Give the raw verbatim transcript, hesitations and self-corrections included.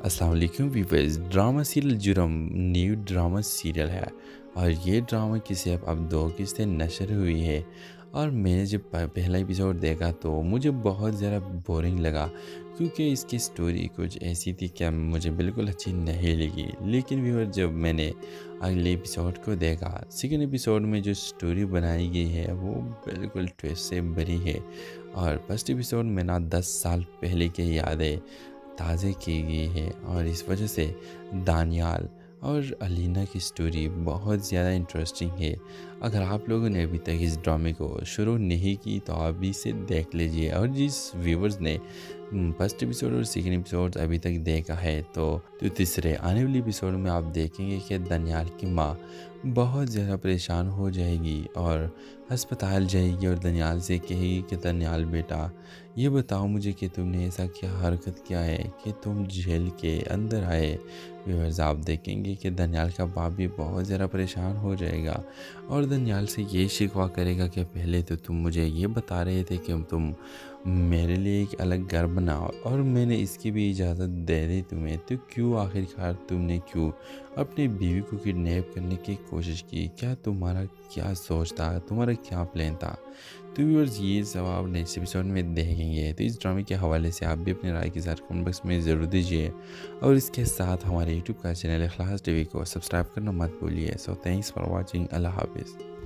अस्सलाम वालेकुम viewers. Drama serial Jurm new drama serial है और ये ड्रामा की सिर्फ अब दो किस्तें नशर हुई है। और मैंने जब पहला एपिसोड देखा तो मुझे बहुत ज़्यादा बोरिंग लगा, क्योंकि इसकी स्टोरी कुछ ऐसी थी कि मुझे बिल्कुल अच्छी नहीं लगी। लेकिन व्यूअर, जब मैंने अगले एपिसोड को देखा, सेकेंड एपिसोड में जो स्टोरी बनाई गई है वो बिल्कुल ट्विस्ट से भरी है। और फर्स्ट एपिसोड में ना दस साल पहले की यादें ताज़े की गई है और इस वजह से दानियाल और अलीना की स्टोरी बहुत ज़्यादा इंटरेस्टिंग है। अगर आप लोगों ने अभी तक इस ड्रामे को शुरू नहीं की तो आप इसे देख लीजिए। और जिस व्यूवर्स ने फर्स्ट एपिसोड और सेकेंड एपिसोड अभी तक देखा है तो, तो तीसरे आने वाले एपिसोड में आप देखेंगे कि दानियाल की माँ बहुत ज़्यादा परेशान हो जाएगी और अस्पताल जाएगी और दानियाल से कहेगी कि दानियाल बेटा, ये बताओ मुझे कि तुमने ऐसा क्या हरकत किया है कि तुम जेल के अंदर आए। व्यूअर्स, आप देखेंगे कि दानियाल का बाप भी बहुत ज़्यादा परेशान हो जाएगा और दानियाल से ये शिकवा करेगा कि पहले तो तुम मुझे ये बता रहे थे कि तुम मेरे लिए एक अलग घर बनाओ और मैंने इसकी भी इजाज़त दे दी तुम्हें, तो क्यों आखिरकार तुमने क्यों अपनी बीवी को किडनैप करने की कोशिश की? क्या तुम्हारा क्या सोच था, तुम्हारा क्या प्लान था? तो व्यूअर्स, ये सब आप नेक्स्ट एपिसोड में देखेंगे। तो इस ड्रामे के हवाले से आप भी अपनी राय के साथ कमेंट बॉक्स में ज़रूर दीजिए और इसके साथ हमारे यूट्यूब का चैनल इखलास टीवी को सब्सक्राइब करना मत भूलिए। So thanks for watching. अल्लाह हाफिज़।